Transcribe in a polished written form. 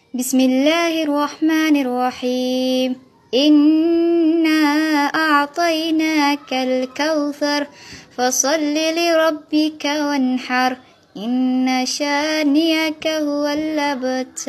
بسم الله الرحمن الرحيم. إنا أعطيناك الكوثر فصل لربك وانحر إن شانئك هو الأبتر.